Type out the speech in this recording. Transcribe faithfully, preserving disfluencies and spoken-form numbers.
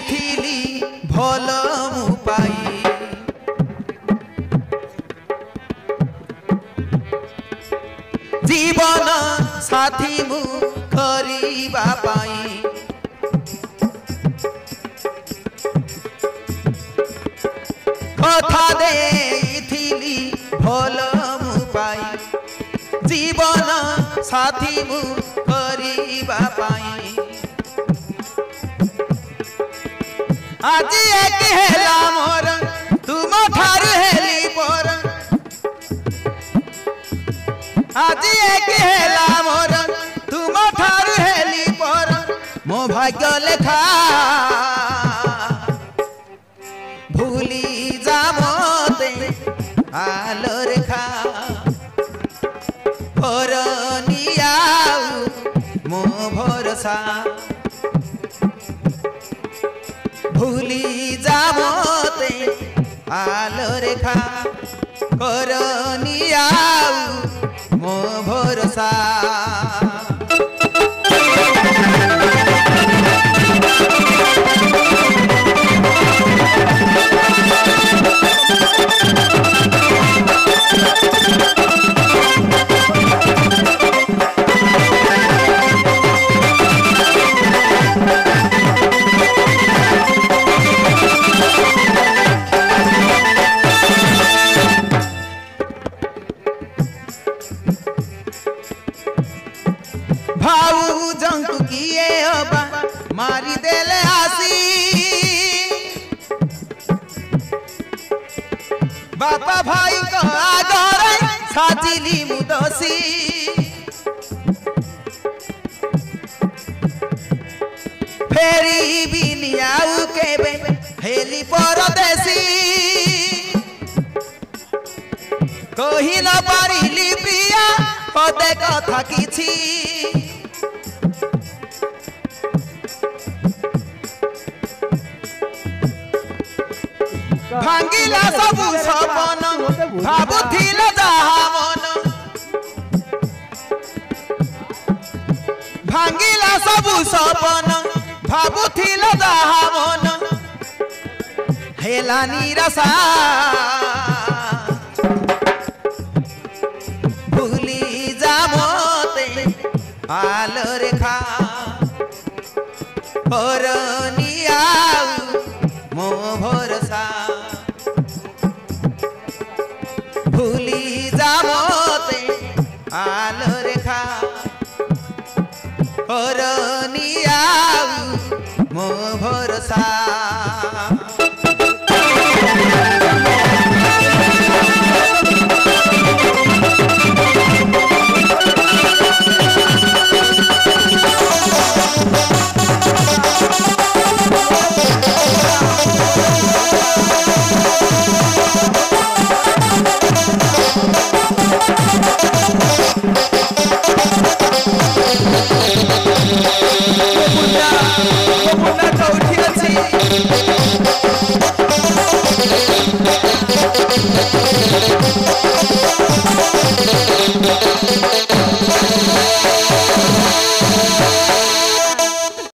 थी भल मु पाई जीवन साथी मु करिबा पाई कथा देइथिली भल मु पाई जीवन साथी मु करिबा पाई आज एक हेला मोर तुम ठार हेली पर आज एक हेला मोर तुम ठार हेली पर मो भाग्य लेखा भूली जा मते आलो रेखा भरनियाऊ मो भरोसा भूली जा मते आलो रेखा करनियाऊ मो भरोसा भाऊ जंतु किए हबा मारी देले आसी बापा भाई को आगरे साजिली मुदसी फेरी बिनियाऊ केबे हेली परदेसी कही न पारिली प्रिया पदे कथा किछि भांगिला सबु सपन भाबुथिल जाहा मन भांगिला सबु सपन भाबुथिल जाहा मन हेला निराशा भूली जा मते आलो रेखा करनियाऊ मो भरोसा भूली जा मते आलो रेखा करनियाऊ मो भरोसा।